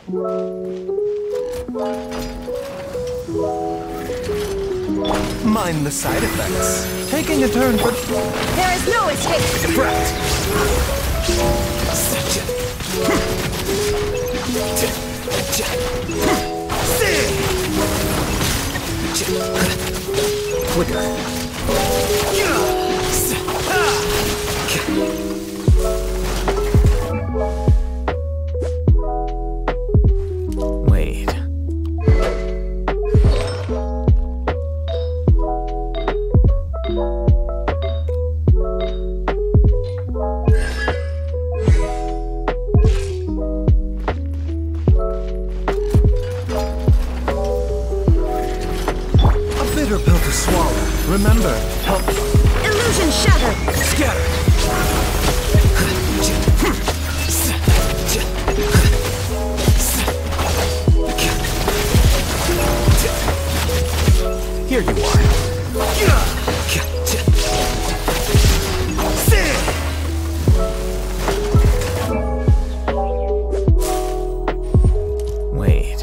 Mind the side effects. Taking a turn for... There is no escape! Correct! Quicker. Wait. Bitter pill to swallow. Remember, help. Illusion shattered! Scatter. Here you are. Wait.